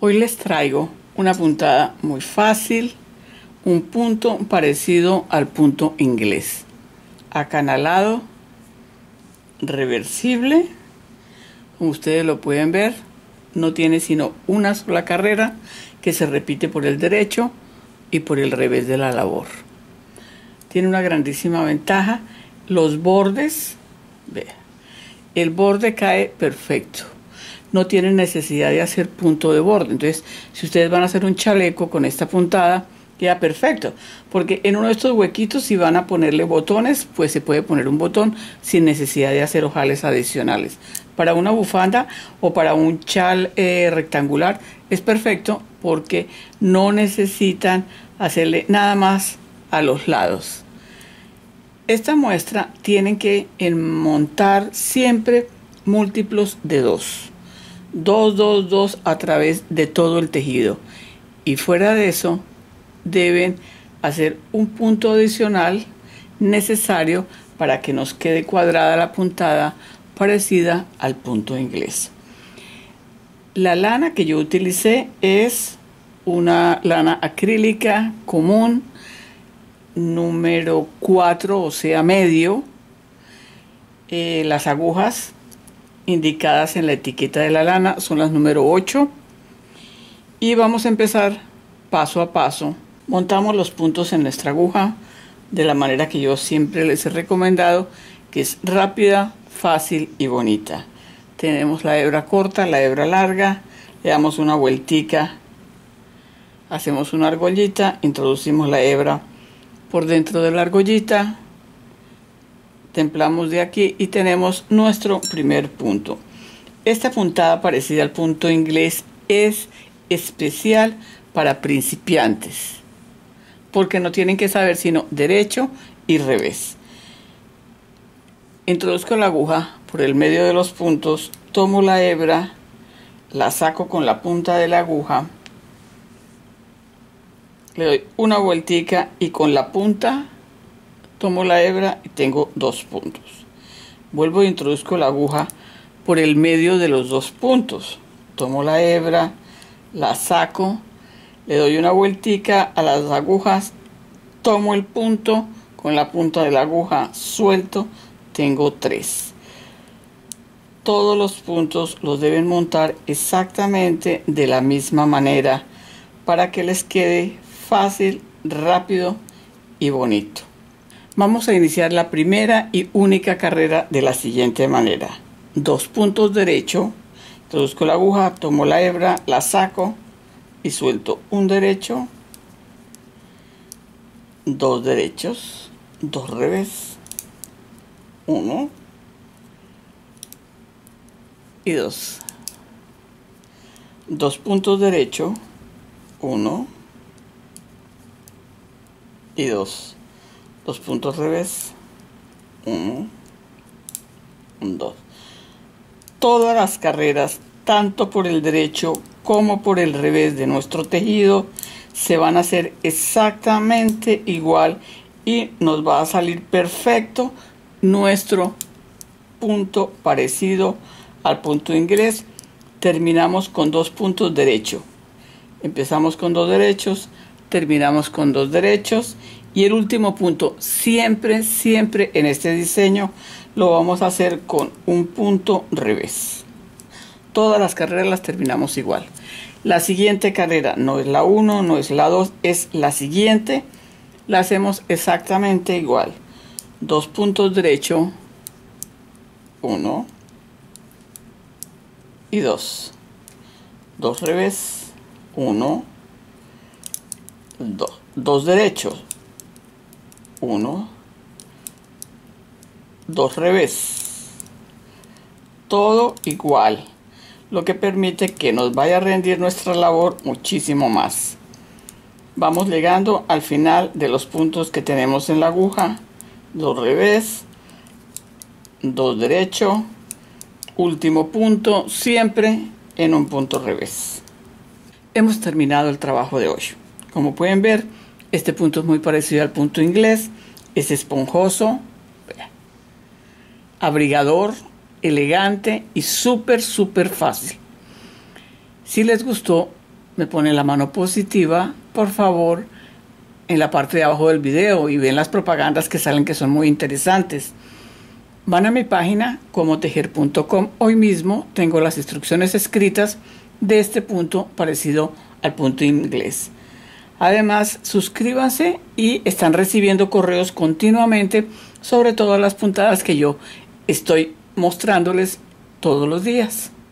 Hoy les traigo una puntada muy fácil, un punto parecido al punto inglés, acanalado, reversible. Como ustedes lo pueden ver, no tiene sino una sola carrera que se repite por el derecho y por el revés de la labor. Tiene una grandísima ventaja: los bordes, vean, el borde cae perfecto. No tienen necesidad de hacer punto de borde. Entonces, si ustedes van a hacer un chaleco con esta puntada, queda perfecto, porque en uno de estos huequitos, si van a ponerle botones, pues se puede poner un botón sin necesidad de hacer ojales adicionales. Para una bufanda o para un chal rectangular es perfecto, porque no necesitan hacerle nada más a los lados. Esta muestra tienen que montar siempre múltiplos de 2. 2, 2, 2 a través de todo el tejido, y fuera de eso deben hacer un punto adicional necesario para que nos quede cuadrada la puntada parecida al punto inglés. La lana que yo utilicé es una lana acrílica común número 4, o sea medio. Las agujas indicadas en la etiqueta de la lana son las número 8, y vamos a empezar paso a paso. Montamos los puntos en nuestra aguja de la manera que yo siempre les he recomendado, que es rápida, fácil y bonita. Tenemos la hebra corta, la hebra larga, le damos una vueltica, hacemos una argollita, introducimos la hebra por dentro de la argollita, templamos de aquí y tenemos nuestro primer punto. Esta puntada parecida al punto inglés es especial para principiantes, porque no tienen que saber sino derecho y revés. Introduzco la aguja por el medio de los puntos, tomo la hebra, la saco con la punta de la aguja, le doy una vueltica y con la punta tomo la hebra y tengo 2 puntos. Vuelvo e introduzco la aguja por el medio de los 2 puntos. Tomo la hebra, la saco, le doy una vueltica a las agujas, tomo el punto, con la punta de la aguja suelto, tengo 3. Todos los puntos los deben montar exactamente de la misma manera para que les quede fácil, rápido y bonito. Vamos a iniciar la primera y única carrera de la siguiente manera: 2 puntos derecho, introduzco la aguja, tomo la hebra, la saco y suelto un derecho, 2 derechos, 2 revés, 1 y 2, 2 puntos derecho, 1 y 2, 2 puntos revés, 1, 2. Todas las carreras, tanto por el derecho como por el revés de nuestro tejido, se van a hacer exactamente igual y nos va a salir perfecto nuestro punto parecido al punto inglés. Terminamos con 2 puntos derecho. Empezamos con 2 derechos, terminamos con 2 derechos, y el último punto siempre en este diseño lo vamos a hacer con un punto revés. Todas las carreras las terminamos igual. La siguiente carrera no es la 1, no es la 2, es la siguiente. La hacemos exactamente igual. 2 puntos derecho, 1 y 2. 2 revés, 1, 2. 2 derechos, 1, 2 revés. Todo igual, lo que permite que nos vaya a rendir nuestra labor muchísimo más. Vamos llegando al final de los puntos que tenemos en la aguja: 2 revés, 2 derecho, último punto, siempre en un punto revés. Hemos terminado el trabajo de hoy. Como pueden ver, este punto es muy parecido al punto inglés, es esponjoso, abrigador, elegante y súper fácil. Si les gustó, me pone la mano positiva, por favor, en la parte de abajo del video y ven las propagandas que salen que son muy interesantes. Van a mi página comotejer.com. Hoy mismo tengo las instrucciones escritas de este punto parecido al punto inglés. Además, suscríbanse y están recibiendo correos continuamente sobre todas las puntadas que yo estoy mostrándoles todos los días.